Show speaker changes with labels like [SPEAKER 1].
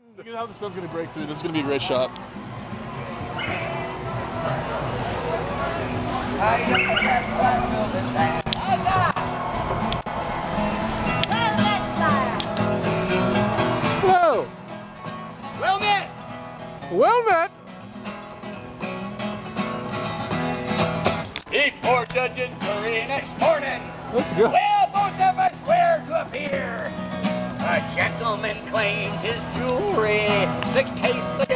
[SPEAKER 1] Look at how the sun's gonna break through. This is gonna be a great shot. Hello.
[SPEAKER 2] Well met.
[SPEAKER 1] Well met.
[SPEAKER 2] Before Judge and jury next morning,
[SPEAKER 1] Let's go.
[SPEAKER 2] well, both of us swear to appear. A gentleman claimed his jewelry, 6 cases